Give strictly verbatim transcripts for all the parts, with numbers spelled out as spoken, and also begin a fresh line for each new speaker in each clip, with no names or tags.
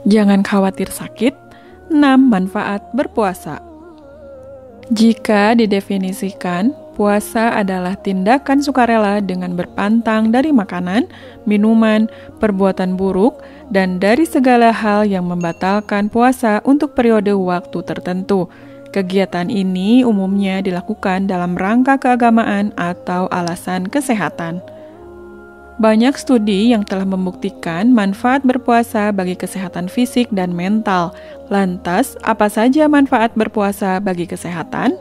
Jangan khawatir sakit. enam. Manfaat berpuasa. Jika didefinisikan, puasa adalah tindakan sukarela dengan berpantang dari makanan, minuman, perbuatan buruk, dan dari segala hal yang membatalkan puasa untuk periode waktu tertentu. Kegiatan ini umumnya dilakukan dalam rangka keagamaan atau alasan kesehatan. Banyak studi yang telah membuktikan manfaat berpuasa bagi kesehatan fisik dan mental. Lantas, apa saja manfaat berpuasa bagi kesehatan?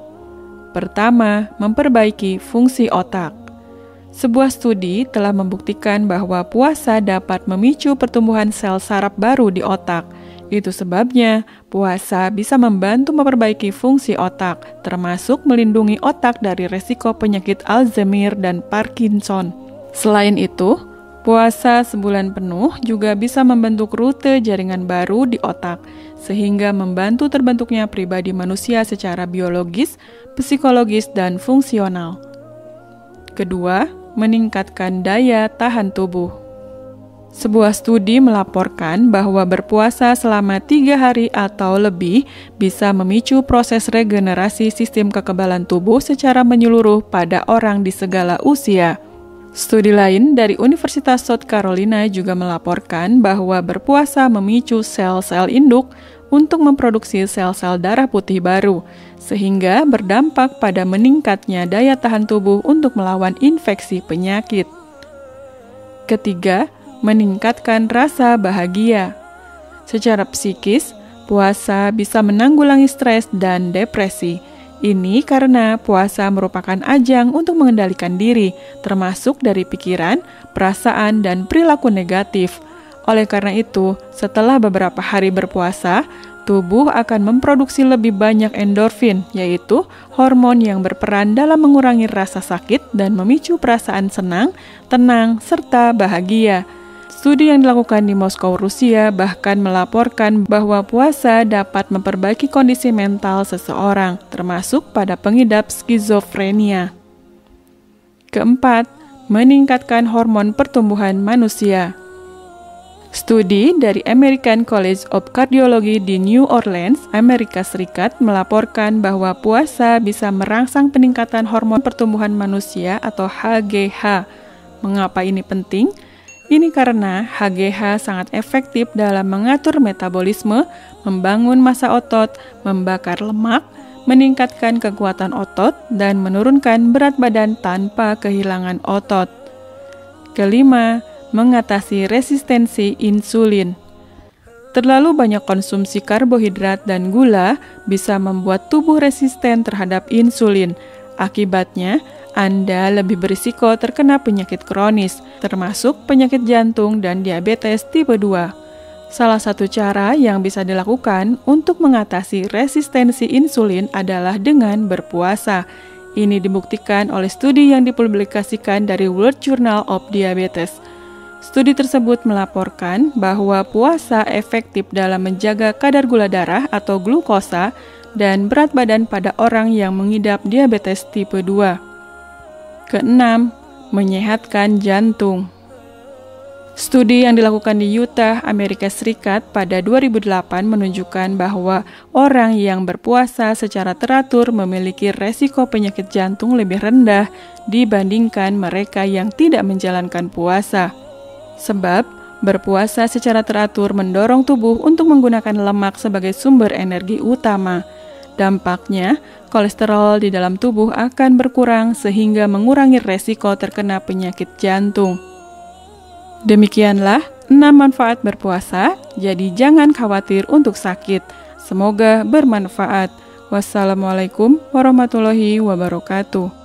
Pertama, memperbaiki fungsi otak. Sebuah studi telah membuktikan bahwa puasa dapat memicu pertumbuhan sel saraf baru di otak. Itu sebabnya puasa bisa membantu memperbaiki fungsi otak, termasuk melindungi otak dari resiko penyakit Alzheimer dan Parkinson. Selain itu, puasa sebulan penuh juga bisa membentuk rute jaringan baru di otak, sehingga membantu terbentuknya pribadi manusia secara biologis, psikologis, dan fungsional. Kedua, meningkatkan daya tahan tubuh. Sebuah studi melaporkan bahwa berpuasa selama tiga hari atau lebih bisa memicu proses regenerasi sistem kekebalan tubuh secara menyeluruh pada orang di segala usia. Studi lain dari Universitas South Carolina juga melaporkan bahwa berpuasa memicu sel-sel induk untuk memproduksi sel-sel darah putih baru, sehingga berdampak pada meningkatnya daya tahan tubuh untuk melawan infeksi penyakit. Ketiga, meningkatkan rasa bahagia. Secara psikis, puasa bisa menanggulangi stres dan depresi. Ini karena puasa merupakan ajang untuk mengendalikan diri, termasuk dari pikiran, perasaan, dan perilaku negatif. Oleh karena itu, setelah beberapa hari berpuasa, tubuh akan memproduksi lebih banyak endorfin, yaitu hormon yang berperan dalam mengurangi rasa sakit dan memicu perasaan senang, tenang, serta bahagia. Studi yang dilakukan di Moskow, Rusia bahkan melaporkan bahwa puasa dapat memperbaiki kondisi mental seseorang, termasuk pada pengidap skizofrenia. Keempat, meningkatkan hormon pertumbuhan manusia. Studi dari American College of Cardiology di New Orleans, Amerika Serikat melaporkan bahwa puasa bisa merangsang peningkatan hormon pertumbuhan manusia atau H G H. Mengapa ini penting? Ini karena H G H sangat efektif dalam mengatur metabolisme, membangun massa otot, membakar lemak, meningkatkan kekuatan otot, dan menurunkan berat badan tanpa kehilangan otot. Kelima, mengatasi resistensi insulin. Terlalu banyak konsumsi karbohidrat dan gula bisa membuat tubuh resisten terhadap insulin. Akibatnya, Anda lebih berisiko terkena penyakit kronis, termasuk penyakit jantung dan diabetes tipe dua. Salah satu cara yang bisa dilakukan untuk mengatasi resistensi insulin adalah dengan berpuasa. Ini dibuktikan oleh studi yang dipublikasikan dari World Journal of Diabetes. Studi tersebut melaporkan bahwa puasa efektif dalam menjaga kadar gula darah atau glukosa dan berat badan pada orang yang mengidap diabetes tipe dua. Keenam, menyehatkan jantung. Studi yang dilakukan di Utah, Amerika Serikat pada dua ribu delapan menunjukkan bahwa orang yang berpuasa secara teratur memiliki resiko penyakit jantung lebih rendah dibandingkan mereka yang tidak menjalankan puasa. Sebab, berpuasa secara teratur mendorong tubuh untuk menggunakan lemak sebagai sumber energi utama. Dampaknya, kolesterol di dalam tubuh akan berkurang sehingga mengurangi resiko terkena penyakit jantung. Demikianlah enam manfaat berpuasa, jadi jangan khawatir untuk sakit. Semoga bermanfaat. Wassalamualaikum warahmatullahi wabarakatuh.